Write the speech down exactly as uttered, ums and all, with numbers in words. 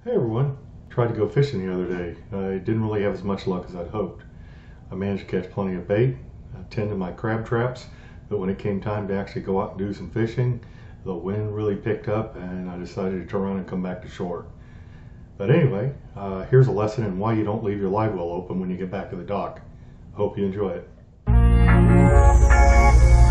Hey everyone, tried to go fishing the other day. I didn't really have as much luck as I'd hoped. I managed to catch plenty of bait, tended my crab traps, but when it came time to actually go out and do some fishing, the wind really picked up and I decided to turn around and come back to shore. But anyway, uh, here's a lesson in why you don't leave your live well open when you get back to the dock. Hope you enjoy it.